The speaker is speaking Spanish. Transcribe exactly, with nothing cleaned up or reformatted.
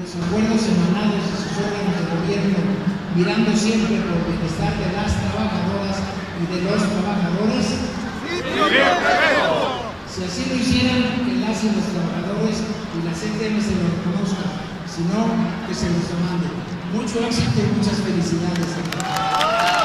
los acuerdos semanales y sus órganos de gobierno, mirando siempre por el bienestar de las trabajadoras y de los trabajadores? Si así lo hicieran, que las y los trabajadores y la C T M se lo reconozcan, si no, que se los demande. Mucho éxito y muchas felicidades.